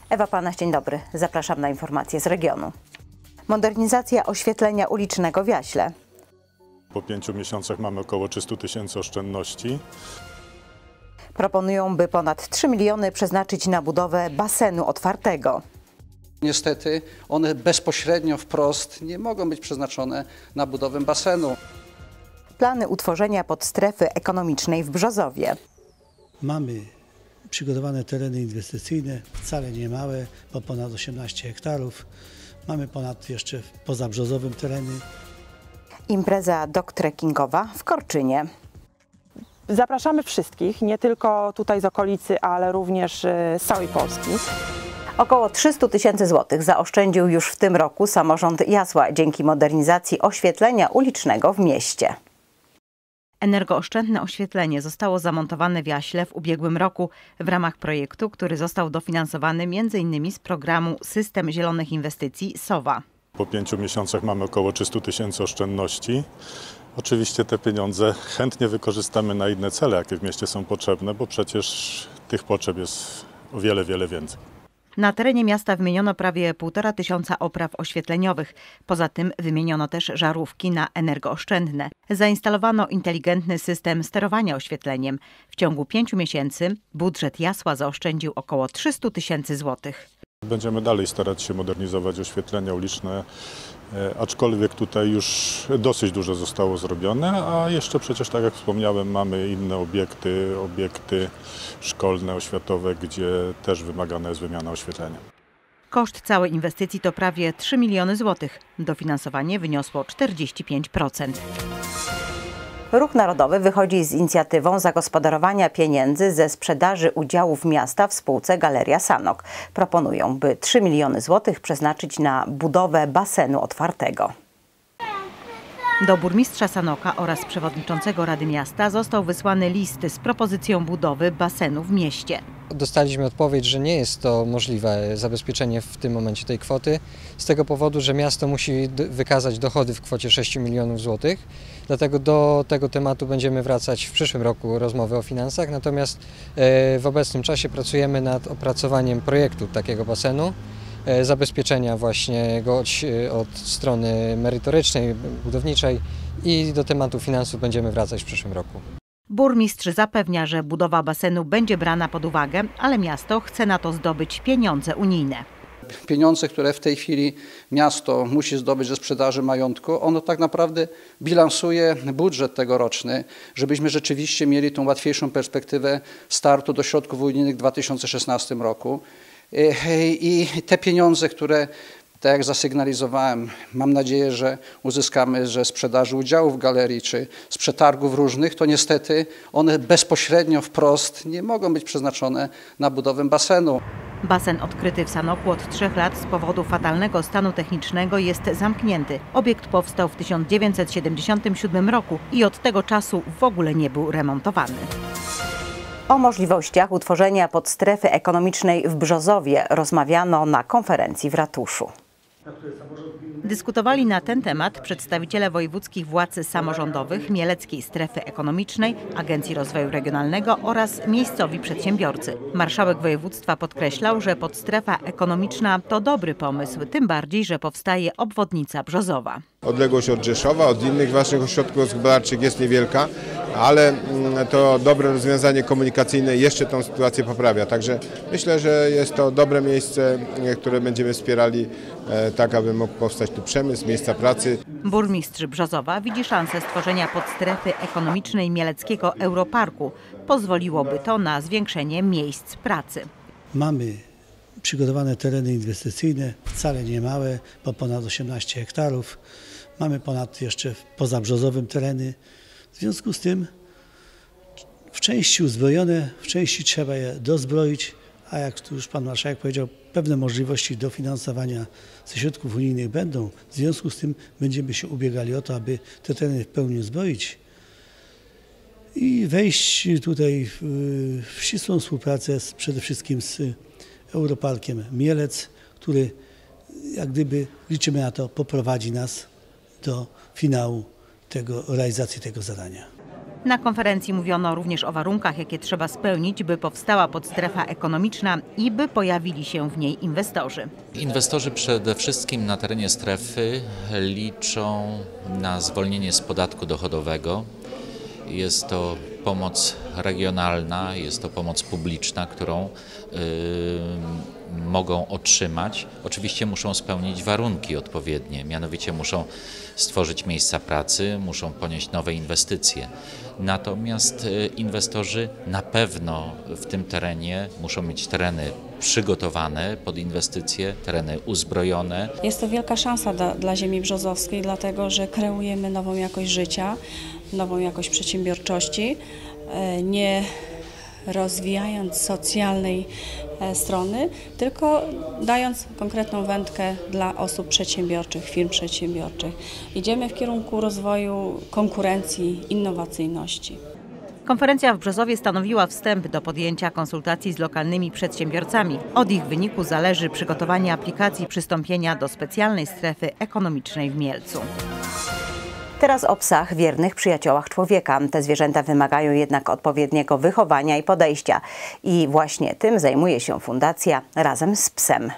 Ewa Panaś, dzień dobry. Zapraszam na informacje z regionu. Modernizacja oświetlenia ulicznego w Jaśle. Po 5 miesiącach mamy około 300 tysięcy oszczędności. Proponują, by ponad 3 miliony przeznaczyć na budowę basenu otwartego. Niestety one bezpośrednio wprost nie mogą być przeznaczone na budowę basenu. Plany utworzenia podstrefy ekonomicznej w Brzozowie. Mamy przygotowane tereny inwestycyjne, wcale nie małe, bo ponad 18 hektarów. Mamy ponad jeszcze pozabrzozowym tereny. Impreza dog-trekkingowa w Korczynie. Zapraszamy wszystkich, nie tylko tutaj z okolicy, ale również z całej Polski. Około 300 tysięcy złotych zaoszczędził już w tym roku samorząd Jasła dzięki modernizacji oświetlenia ulicznego w mieście. Energooszczędne oświetlenie zostało zamontowane w Jaśle w ubiegłym roku w ramach projektu, który został dofinansowany m.in. z programu System Zielonych Inwestycji SOWA. Po 5 miesiącach mamy około 300 tysięcy oszczędności. Oczywiście te pieniądze chętnie wykorzystamy na inne cele, jakie w mieście są potrzebne, bo przecież tych potrzeb jest o wiele, wiele więcej. Na terenie miasta wymieniono prawie 1500 opraw oświetleniowych. Poza tym wymieniono też żarówki na energooszczędne. Zainstalowano inteligentny system sterowania oświetleniem. W ciągu 5 miesięcy budżet Jasła zaoszczędził około 300 tysięcy złotych. Będziemy dalej starać się modernizować oświetlenia uliczne, aczkolwiek tutaj już dosyć dużo zostało zrobione, a jeszcze przecież, tak jak wspomniałem, mamy inne obiekty szkolne, oświatowe, gdzie też wymagana jest wymiana oświetlenia. Koszt całej inwestycji to prawie 3 miliony złotych. Dofinansowanie wyniosło 45%. Ruch Narodowy wychodzi z inicjatywą zagospodarowania pieniędzy ze sprzedaży udziałów miasta w spółce Galeria Sanok. Proponują, by 3 miliony złotych przeznaczyć na budowę basenu otwartego. Do burmistrza Sanoka oraz przewodniczącego Rady Miasta został wysłany list z propozycją budowy basenu w mieście. Dostaliśmy odpowiedź, że nie jest to możliwe zabezpieczenie w tym momencie tej kwoty, z tego powodu, że miasto musi wykazać dochody w kwocie 6 milionów złotych. Dlatego do tego tematu będziemy wracać w przyszłym roku, rozmowy o finansach, natomiast w obecnym czasie pracujemy nad opracowaniem projektu takiego basenu, zabezpieczenia właśnie go od strony merytorycznej, budowniczej i do tematu finansów będziemy wracać w przyszłym roku. Burmistrz zapewnia, że budowa basenu będzie brana pod uwagę, ale miasto chce na to zdobyć pieniądze unijne. Pieniądze, które w tej chwili miasto musi zdobyć ze sprzedaży majątku, ono tak naprawdę bilansuje budżet tegoroczny, żebyśmy rzeczywiście mieli tą łatwiejszą perspektywę startu do środków unijnych w 2016 roku. I te pieniądze, które, tak jak zasygnalizowałem, mam nadzieję, że uzyskamy ze sprzedaży udziałów w galerii czy z przetargów różnych, to niestety one bezpośrednio wprost nie mogą być przeznaczone na budowę basenu. Basen odkryty w Sanoku od 3 lat z powodu fatalnego stanu technicznego jest zamknięty. Obiekt powstał w 1977 roku i od tego czasu w ogóle nie był remontowany. O możliwościach utworzenia podstrefy ekonomicznej w Brzozowie rozmawiano na konferencji w ratuszu. Dyskutowali na ten temat przedstawiciele wojewódzkich władz samorządowych, Mieleckiej Strefy Ekonomicznej, Agencji Rozwoju Regionalnego oraz miejscowi przedsiębiorcy. Marszałek województwa podkreślał, że podstrefa ekonomiczna to dobry pomysł, tym bardziej, że powstaje obwodnica Brzozowa. Odległość od Rzeszowa, od innych ważnych ośrodków gospodarczych jest niewielka, ale to dobre rozwiązanie komunikacyjne jeszcze tę sytuację poprawia. Także myślę, że jest to dobre miejsce, które będziemy wspierali tak, aby mógł powstać tu przemysł, miejsca pracy. Burmistrz Brzozowa widzi szansę stworzenia podstrefy ekonomicznej Mieleckiego Europarku. Pozwoliłoby to na zwiększenie miejsc pracy. Mamy przygotowane tereny inwestycyjne, wcale nie małe, bo ponad 18 hektarów. Mamy ponad jeszcze pozabrzozowym tereny. W związku z tym w części uzbrojone, w części trzeba je dozbroić, a jak tu już pan marszałek powiedział, pewne możliwości dofinansowania ze środków unijnych będą. W związku z tym będziemy się ubiegali o to, aby te tereny w pełni uzbroić i wejść tutaj w ścisłą współpracę przede wszystkim z Europarkiem Mielec, który jak gdyby liczymy na to poprowadzi nas do finału realizacji tego zadania. Na konferencji mówiono również o warunkach, jakie trzeba spełnić, by powstała podstrefa ekonomiczna i by pojawili się w niej inwestorzy. Inwestorzy przede wszystkim na terenie strefy liczą na zwolnienie z podatku dochodowego. Jest to pomoc regionalna, jest to pomoc publiczna, którą mogą otrzymać. Oczywiście muszą spełnić warunki odpowiednie, mianowicie muszą stworzyć miejsca pracy, muszą ponieść nowe inwestycje. Natomiast inwestorzy na pewno w tym terenie muszą mieć tereny przygotowane pod inwestycje, tereny uzbrojone. Jest to wielka szansa dla ziemi brzozowskiej, dlatego że kreujemy nową jakość życia, nową jakość przedsiębiorczości, nie rozwijając socjalnej strony, tylko dając konkretną wędkę dla osób przedsiębiorczych, firm przedsiębiorczych. Idziemy w kierunku rozwoju konkurencji, innowacyjności. Konferencja w Brzozowie stanowiła wstęp do podjęcia konsultacji z lokalnymi przedsiębiorcami. Od ich wyniku zależy przygotowanie aplikacji przystąpienia do specjalnej strefy ekonomicznej w Mielcu. Teraz o psach, wiernych przyjaciołach człowieka. Te zwierzęta wymagają jednak odpowiedniego wychowania i podejścia. I właśnie tym zajmuje się fundacja Razem z psem.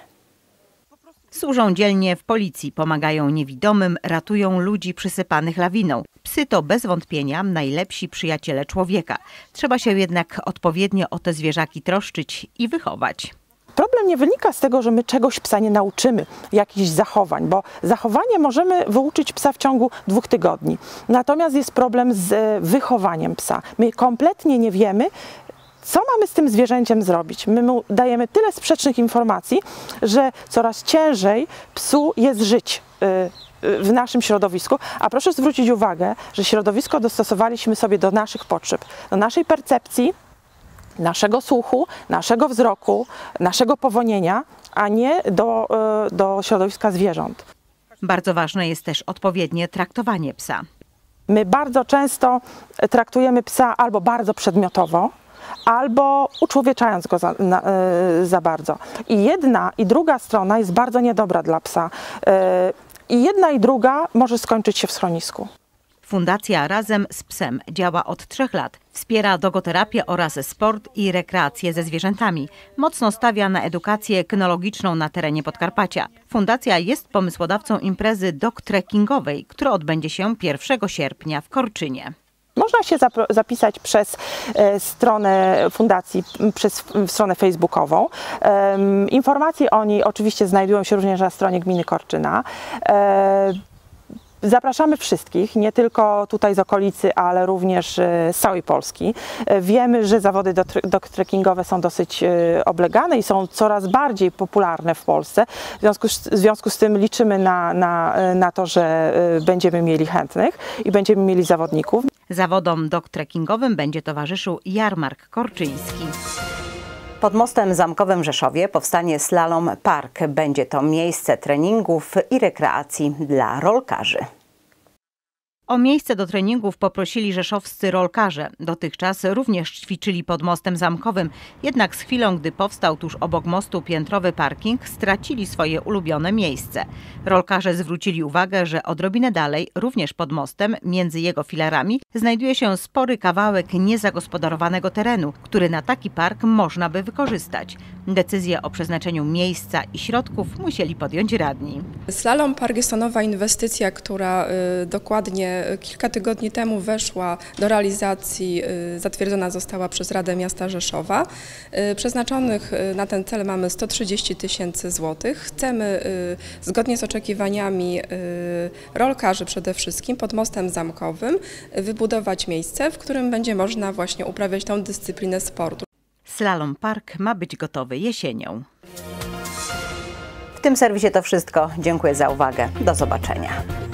Służą dzielnie w policji, pomagają niewidomym, ratują ludzi przysypanych lawiną. Psy to bez wątpienia najlepsi przyjaciele człowieka. Trzeba się jednak odpowiednio o te zwierzaki troszczyć i wychować. Problem nie wynika z tego, że my czegoś psa nie nauczymy, jakichś zachowań, bo zachowanie możemy wyuczyć psa w ciągu 2 tygodni. Natomiast jest problem z wychowaniem psa. My kompletnie nie wiemy, co mamy z tym zwierzęciem zrobić. My mu dajemy tyle sprzecznych informacji, że coraz ciężej psu jest żyć w naszym środowisku, a proszę zwrócić uwagę, że środowisko dostosowaliśmy sobie do naszych potrzeb, do naszej percepcji, naszego słuchu, naszego wzroku, naszego powonienia, a nie do środowiska zwierząt. Bardzo ważne jest też odpowiednie traktowanie psa. My bardzo często traktujemy psa albo bardzo przedmiotowo, albo uczłowieczając go za bardzo. I jedna i druga strona jest bardzo niedobra dla psa. I jedna i druga może skończyć się w schronisku. Fundacja Razem z psem działa od 3 lat. Wspiera dogoterapię oraz sport i rekreację ze zwierzętami. Mocno stawia na edukację kynologiczną na terenie Podkarpacia. Fundacja jest pomysłodawcą imprezy dog-trekkingowej, która odbędzie się 1 sierpnia w Korczynie. Można się zapisać przez stronę fundacji, przez stronę facebookową. Informacje o niej oczywiście znajdują się również na stronie gminy Korczyna. Zapraszamy wszystkich, nie tylko tutaj z okolicy, ale również z całej Polski. Wiemy, że zawody dog-trekkingowe są dosyć oblegane i są coraz bardziej popularne w Polsce. W związku z tym liczymy na to, że będziemy mieli chętnych i będziemy mieli zawodników. Zawodom dog-trekkingowym będzie towarzyszył jarmark korczyński. Pod mostem zamkowym w Rzeszowie powstanie Slalom Park. Będzie to miejsce treningów i rekreacji dla rolkarzy. O miejsce do treningów poprosili rzeszowscy rolkarze. Dotychczas również ćwiczyli pod mostem zamkowym. Jednak z chwilą, gdy powstał tuż obok mostu piętrowy parking, stracili swoje ulubione miejsce. Rolkarze zwrócili uwagę, że odrobinę dalej, również pod mostem, między jego filarami, znajduje się spory kawałek niezagospodarowanego terenu, który na taki park można by wykorzystać. Decyzję o przeznaczeniu miejsca i środków musieli podjąć radni. Slalom Park jest to nowa inwestycja, która dokładnie kilka tygodni temu weszła do realizacji, zatwierdzona została przez Radę Miasta Rzeszowa. Przeznaczonych na ten cel mamy 130 000 złotych. Chcemy zgodnie z oczekiwaniami rolkarzy przede wszystkim pod mostem zamkowym wybudować miejsce, w którym będzie można właśnie uprawiać tą dyscyplinę sportu. Slalom Park ma być gotowy jesienią. W tym serwisie to wszystko. Dziękuję za uwagę. Do zobaczenia.